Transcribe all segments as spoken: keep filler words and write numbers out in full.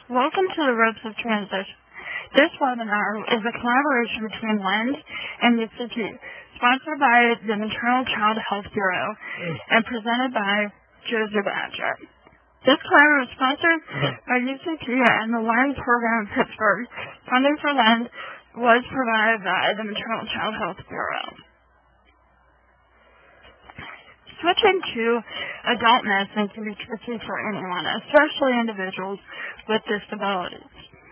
Welcome to the Ropes of Transition. This webinar is a collaboration between LEND and U C T, sponsored by the Maternal Child Health Bureau and presented by Josie Badger. This collaboration is sponsored by U C T and the LEND program in Pittsburgh. Funding for LEND was provided by the Maternal Child Health Bureau. Switching to adult medicine can be tricky for anyone, especially individuals with disabilities.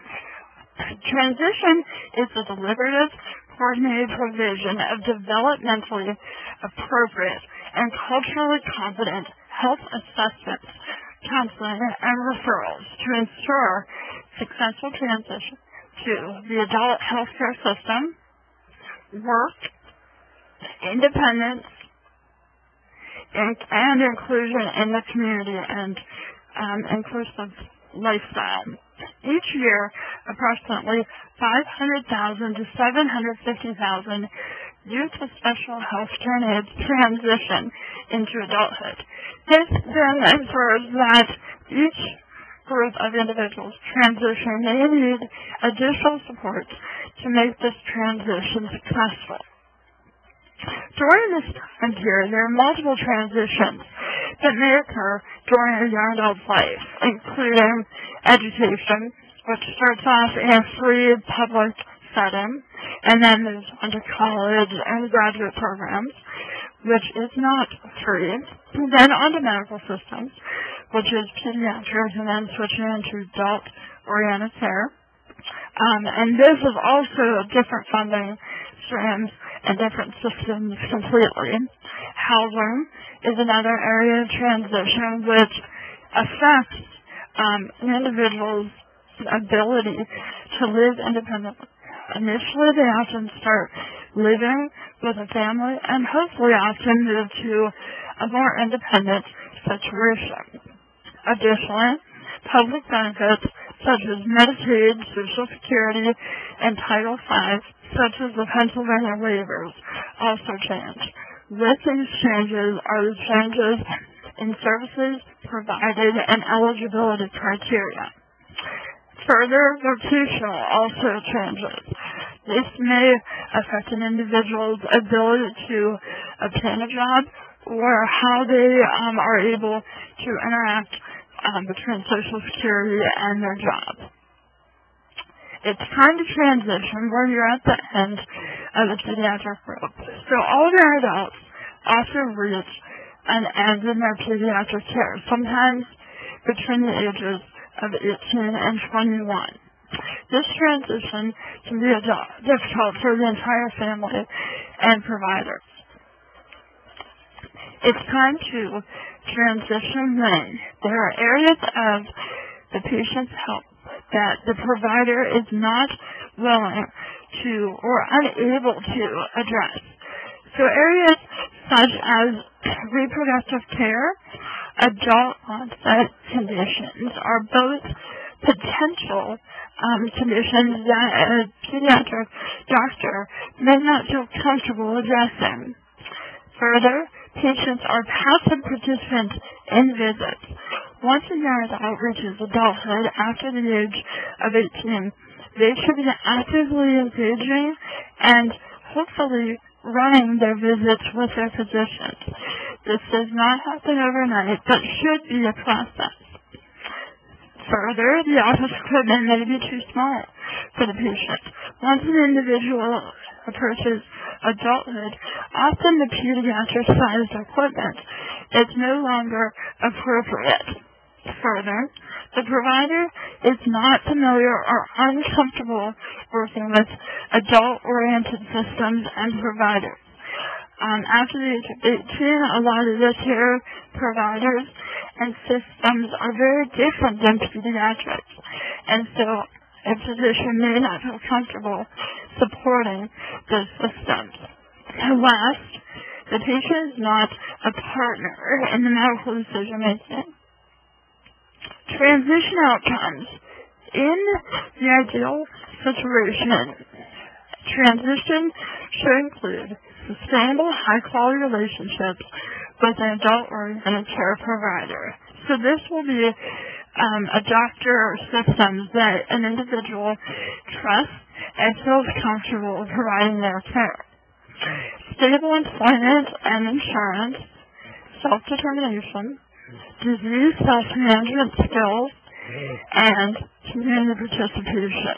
Transition is the deliberative, coordinated provision of developmentally appropriate and culturally competent health assessments, counseling, and referrals to ensure successful transition to the adult healthcare system, work, independence, and, and inclusion in the community and um, inclusive lifestyle. Each year, approximately five hundred thousand to seven hundred fifty thousand youth with special healthcare needs transition into adulthood. This then infers that each group of individuals transition may need additional support to make this transition successful. During this time period, there are multiple transitions that may occur during a young adult's life, including education, which starts off in a free public setting, and then moves on to college and graduate programs, which is not free, and then on to medical systems, which is pediatrics, and then switching into adult-oriented care. Um, and this is also different funding streams and different systems completely. Housing is another area of transition which affects um, an individual's ability to live independently. Initially, they often start living with a family and hopefully often move to a more independent situation. Additionally, public benefits such as Medicaid, Social Security, and Title five, such as the Pennsylvania waivers, also change. With these changes are the changes in services provided and eligibility criteria. Further, vocational also changes. This may affect an individual's ability to obtain a job or how they um, are able to interact um, between Social Security and their job. It's time to transition where you're at the end of the pediatric group. So older adults often reach an end in their pediatric care, sometimes between the ages of eighteen and twenty-one. This transition can be difficult for the entire family and providers. It's time to transition when there are areas of the patient's health that the provider is not willing to or unable to address. So areas such as reproductive care, adult onset conditions are both potential um, conditions that a pediatric doctor may not feel comfortable addressing. Further, patients are passive participants in visits. Once a young adult reaches adulthood after the age of eighteen, they should be actively engaging and hopefully running their visits with their physicians. This does not happen overnight, but should be a process. Further, the office equipment may be too small for the patient. Once an individual approaches adulthood, often the pediatric-sized equipment is no longer appropriate. Further, the provider is not familiar or uncomfortable working with adult-oriented systems and providers. Um, after the age of eighteen, a lot of the care providers and systems are very different than pediatrics, and so a physician may not feel comfortable supporting those systems. And last, the patient is not a partner in the medical decision-making. Transition outcomes. In the ideal situation, transition should include sustainable, high-quality relationships with an adult-oriented care provider. So this will be um, a doctor or systems that an individual trusts and feels comfortable providing their care. Stable employment and insurance, self-determination, disease self-management skills, and community participation.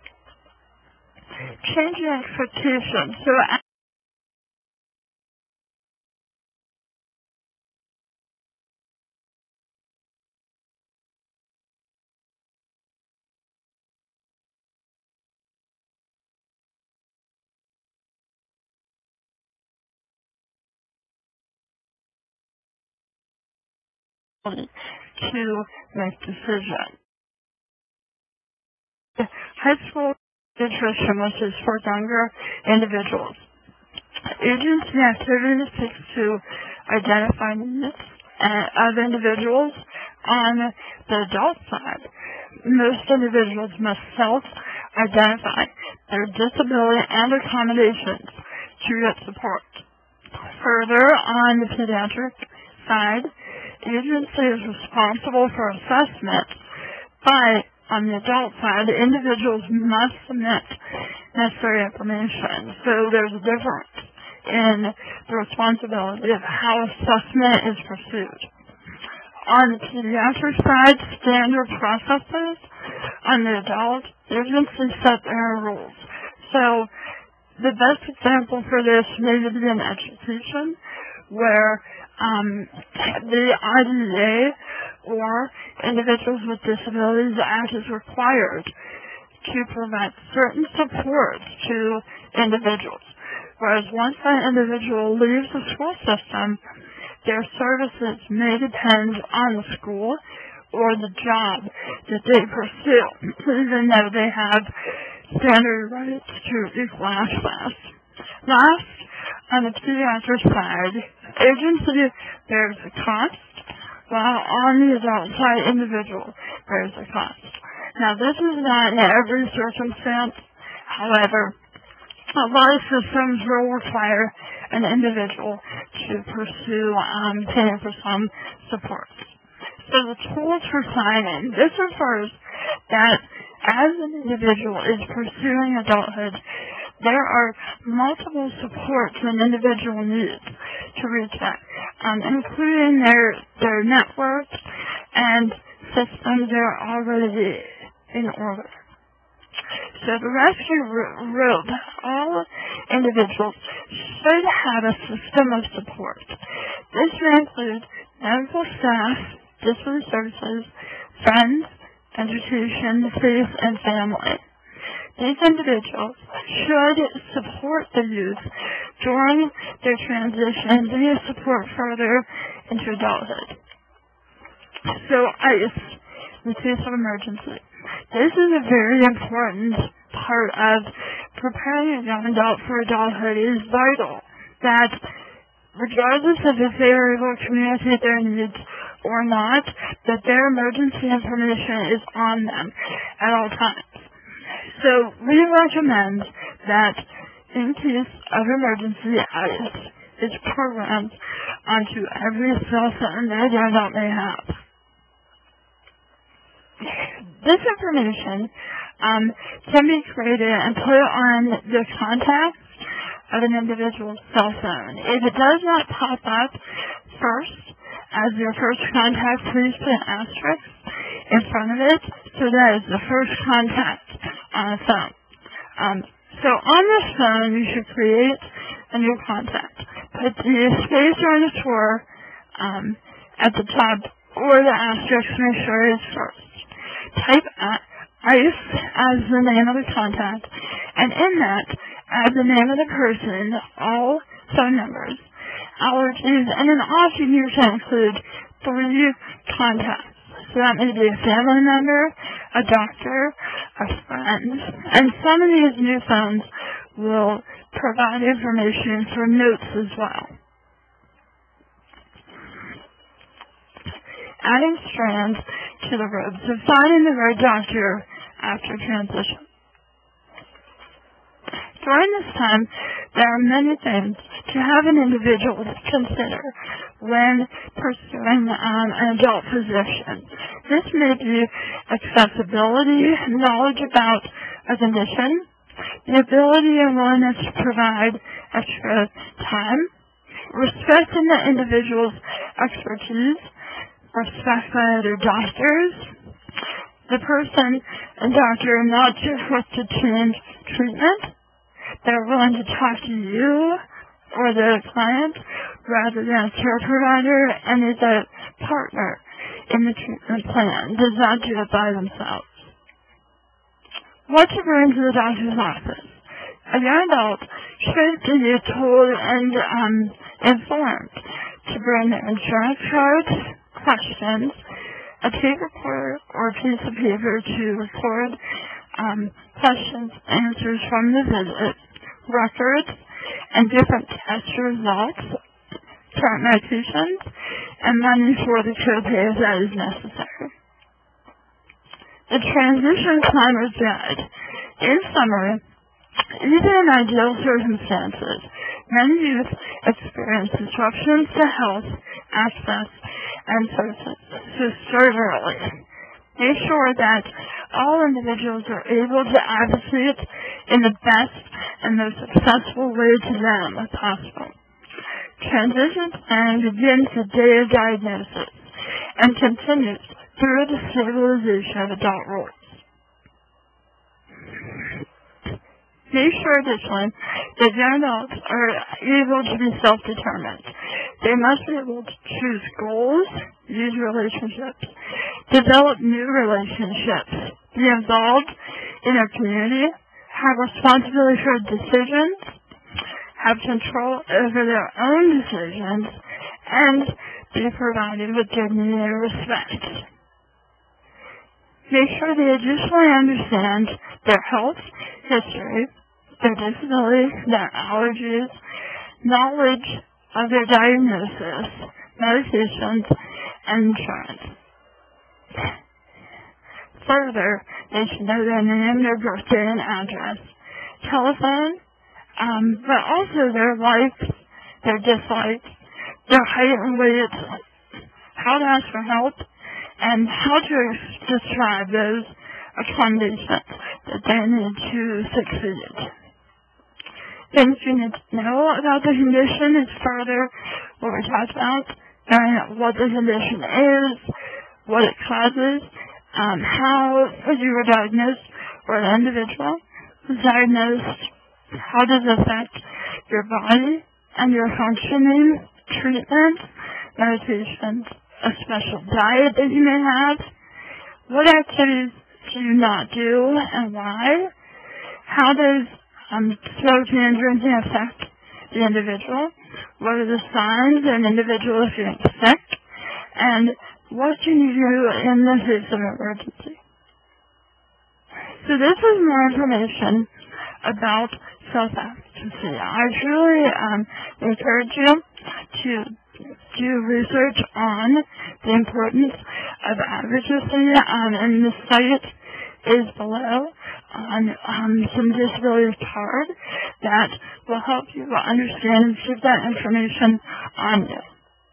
Changing expectations. So to make decisions. High school nutrition, which is for younger individuals. Agency activities seeks to identify needs of individuals. On the adult side, most individuals must self-identify their disability and accommodations to get support. Further, on the pediatric side, agency is responsible for assessment, but on the adult side, individuals must submit necessary information. So there's a difference in the responsibility of how assessment is pursued. On the pediatric side, standard processes. On the adult, agency set their rules. So the best example for this may be in education, where um, the I D E A or Individuals with Disabilities Act is required to provide certain supports to individuals. Whereas once that individual leaves the school system, their services may depend on the school or the job that they pursue, even though they have standard rights to equal access. Last, on the pediatric side, agency bears the cost, while on the adult side, individual bears the cost. Now, this is not in every circumstance. However, a lot of systems will require an individual to pursue um, paying for some support. So the tools for sign-in, this refers that as an individual is pursuing adulthood, there are multiple supports an individual needs to reach that, um, including their, their networks and systems that are already in order. So the rescue rope, all individuals should have a system of support. This may include medical staff, disability services, friends, education, faith, and family. These individuals should support the youth during their transition and give support further into adulthood. So ICE, in case of emergency. This is a very important part of preparing a young adult for adulthood. It is vital that regardless of if they are able to communicate their needs or not, that their emergency information is on them at all times. So we recommend that in case of emergency, ICE is programmed onto every cell phone that a young adult may have. This information um, can be created and put on the contacts of an individual's cell phone. If it does not pop up first as your first contact, please put an asterisk in front of it so that is the first contact on a phone. Um, so on this phone, you should create a new contact. Put the space or underscore um, at the top or the asterisk to make sure it is first. Type ICE as the name of the contact, and in that, add the name of the person, all phone numbers, allergies, and then often you can include three contacts. So that may be a family member, a doctor, a friend, and some of these new phones will provide information for notes as well. Adding strands to the robe. So finding the right doctor after transition. During this time, there are many things to have an individual consider when pursuing um, an adult physician. This may be accessibility, knowledge about a condition, the ability and willingness to provide extra time, respect in the individual's expertise, respect by other doctors, the person and doctor not just with to change treatment. They're willing to talk to you or the client rather than a care provider, and is a partner in the treatment plan, does not do it by themselves. What to bring to the doctor's office? A young adult should be told and um, informed to bring their insurance cards, questions, a tape recorder or a piece of paper to record um, questions, answers from the visit, records, and different test results, current medications, and money for the copay if that is necessary. The transition planner's guide. In summary, even in ideal circumstances, many youth experience disruptions to health, access, and services start early. Make sure that all individuals are able to advocate in the best and most successful way to them as possible. Transition planning begins the day of diagnosis and continues through the stabilization of adult roles. Make sure additionally that young adults are able to be self-determined. They must be able to choose goals, use relationships, develop new relationships, be involved in their community, have responsibility for decisions, have control over their own decisions, and be provided with dignity and respect. Make sure they additionally understand their health history, their disability, their allergies, knowledge of their diagnosis, medications, and insurance. Further, they should know their name, their birthday, and address, telephone, um, but also their likes, their dislikes, their height and weight, how to ask for help, and how to describe those accommodations that they need to succeed. Things you need to know about the condition is further what we talked about, knowing what the condition is, what it causes, um, how you were diagnosed, or an individual was diagnosed, how does it affect your body and your functioning, treatment, medications, a special diet that you may have, what activities do you not do and why, how does um, smoking and drinking affect the individual, what are the signs an individual is feeling sick, and what can you do in the face of emergency. So this is more information about self-advocacy. I truly um, encourage you to do research on the importance of advocacy, um, and the site is below on um, some disability card that will help you understand and keep that information on you.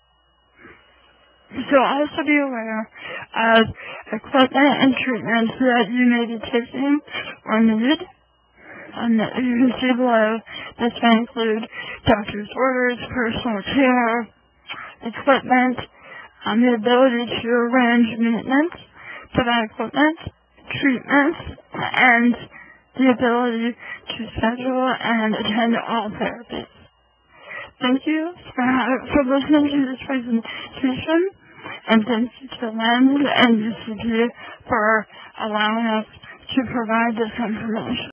So also be aware of equipment and treatments that you may be taking or need. Um, you can see below, this may include doctor's orders, personal care, equipment, um, the ability to arrange maintenance, provide equipment, treatments, and the ability to schedule and attend all therapies. Thank you for, for listening to this presentation, and thank you to Lens and U C P for allowing us to provide this information.